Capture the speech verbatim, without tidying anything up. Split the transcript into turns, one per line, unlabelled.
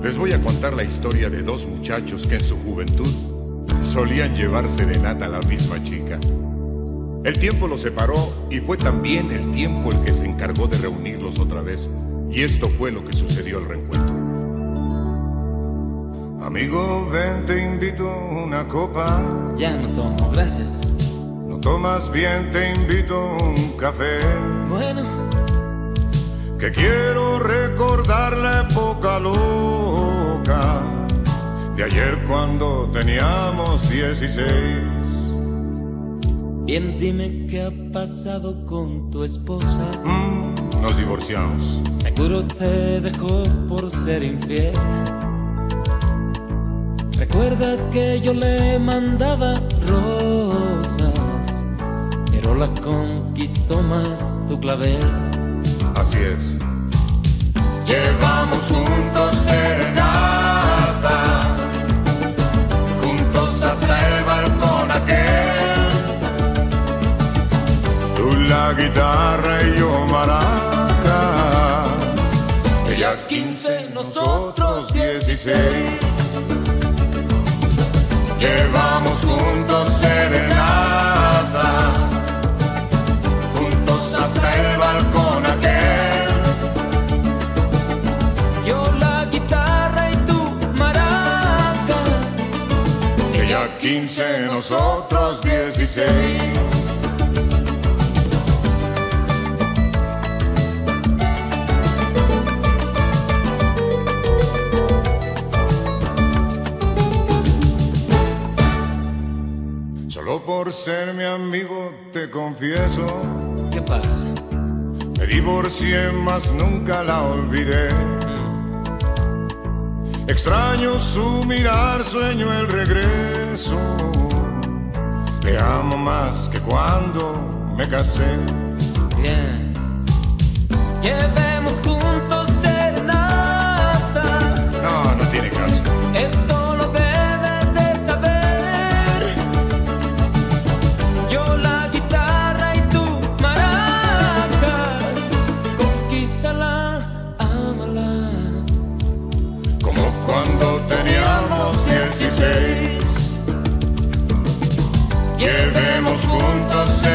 Les voy a contar la historia de dos muchachos que en su juventud solían llevar serenata a la misma chica. El tiempo los separó y fue también el tiempo el que se encargó de reunirlos otra vez. Y esto fue lo que sucedió al reencuentro. Amigo, ven, te invito una copa.
Ya no tomo, gracias.
¿No tomas bien? Te invito un café.
Bueno,
que quiero recordar la época loca de ayer cuando teníamos dieciséis.
Bien, dime qué ha pasado con tu esposa.
Mm, nos divorciamos.
Seguro te dejó por ser infiel. ¿Recuerdas que yo le mandaba rosas, pero la conquistó más tu clavel?
Así es.
Llevamos juntos serenata, juntos hasta el balcón aquel.
Tú la guitarra y yo maraca.
Ella quince, nosotros dieciséis. Llevamos juntos serenata, juntos hasta el balcón aquel.
Yo la guitarra y tú maracas.
Ella quince, nosotros dieciséis. Solo por ser mi amigo te confieso.
¿Qué pasa?
Me divorcié, mas nunca la olvidé. Extraño su mirar, sueño el regreso. Le amo más que cuando me casé.
Bien. Llevemos juntos serenata.
No, no tiene caso.
Esto lo debes de saber. Yo la guitarra y tú maracas. Conquístala, ámala.
Como cuando teníamos dieciséis.
Llevemos juntos